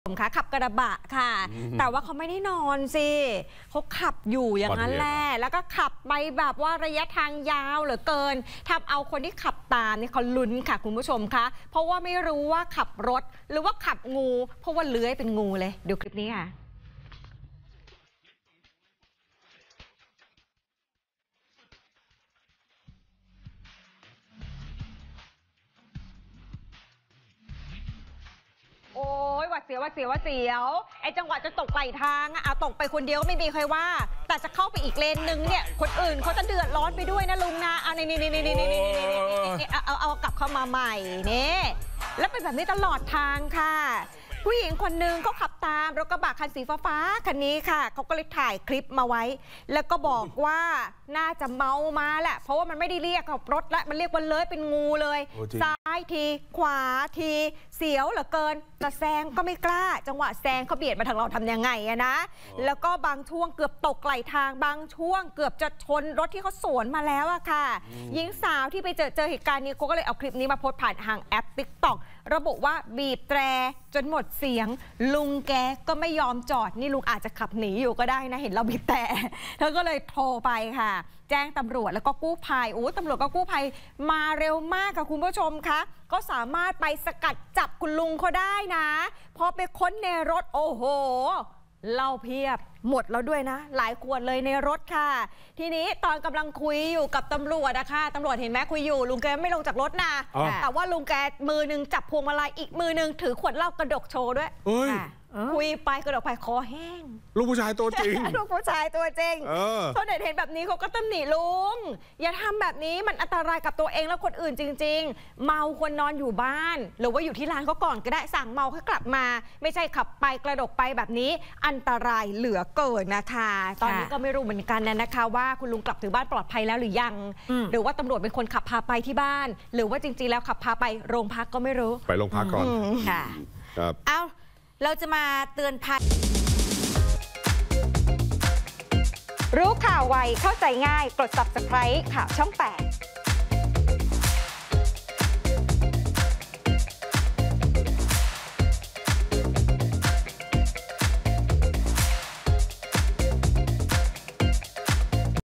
ผมคะขับกระบะค่ะแต่ว่าเขาไม่ได้นอนสิเขาขับอยู่อย่างนั้นแหละแล้วก็ขับไปแบบว่าระยะทางยาวเหลือเกินทำเอาคนที่ขับตามนี่เขาลุ้นค่ะคุณผู้ชมคะเพราะว่าไม่รู้ว่าขับรถหรือว่าขับงูเพราะว่าเลื้อยเป็นงูเลยดูคลิปนี้ค่ะโอ้ยหวัดเสียวไอ้จังหวะจะตกไหลทางเอาตกไปคนเดียวก็ไม่มีใครว่าแต่จะเข้าไปอีกเลนนึงเนี่ยคนอื่นเขาจะเดือดร้อนไปด้วยนะลุงนะเอาเอากลับเข้ามาใหม่นี่แล้วเป็นแบบนี้ตลอดทางค่ะผู้หญิงคนนึงก็ขับตามรถกระบะคันสีฟ้าคันนี้ค่ะเขาก็เลยถ่ายคลิปมาไว้แล้วก็บอกว่าน่าจะเมามาแหละเพราะว่ามันไม่ได้เรียกขับรถแล้วมันเรียกว่าเลื้อยเป็นงูเลยซ้ายทีขวาทีเสียวเหลือเกินแต่แซงก็ไม่กล้าจังหวะแซงเขาเบียดมาทางเราทำยังไงนะแล้วก็บางช่วงเกือบตกไหลทางบางช่วงเกือบจะชนรถที่เขาสวนมาแล้วอะค่ะหญิงสาวที่ไปเจอเหตุการณ์นี้ก็เลยเอาคลิปนี้มาโพสต์ผ่านทางแอป TikTok ระบุว่าบีบแตรจนหมดเสียงลุงแกก็ไม่ยอมจอดนี่ลุงอาจจะขับหนีอยู่ก็ได้นะเห็นเราบีบแต่เธอก็เลยโทรไปค่ะแจ้งตำรวจแล้วก็กู้ภัยตำรวจก็กู้ภัยมาเร็วมากค่ะคุณผู้ชมคะก็สามารถไปสกัดจับคุณลุงเขาได้นะพอไปค้นในรถโอ้โหเหล้าเพียบหมดแล้วด้วยนะหลายขวดเลยในรถค่ะทีนี้ตอนกำลังคุยอยู่กับตำรวจนะคะตำรวจเห็นไหมคุยอยู่ลุงแกไม่ลงจากรถนะแต่ว่าลุงแกมือนึงจับพวงมาลัยอีกมือนึงถือขวดเหล้ากระดกโชว์ด้วยคุยไปกระดกไปคอแห้งลูกผู้ชายตัวจริงลูกผู้ชายตัวจริงชาวเน็ตเห็นแบบนี้เขาก็ตำหนิลุงอย่าทำแบบนี้มันอันตรายกับตัวเองและคนอื่นจริงๆเมาควรนอนอยู่บ้านหรือว่าอยู่ที่ร้านเขาก่อนก็ได้สั่งเมาค่อยกลับมาไม่ใช่ขับไปกระดกไปแบบนี้อันตรายเหลือเกินนะคะตอนนี้ก็ไม่รู้เหมือนกันนะคะว่าคุณลุงกลับถึงบ้านปลอดภัยแล้วหรือยังหรือว่าตำรวจเป็นคนขับพาไปที่บ้านหรือว่าจริงๆแล้วขับพาไปโรงพักก็ไม่รู้ไปโรงพักก่อนค่ะครับเราจะมาเตือนภัยรู้ข่าวไวเข้าใจง่ายกด Subscribe ข่าวช่อง 8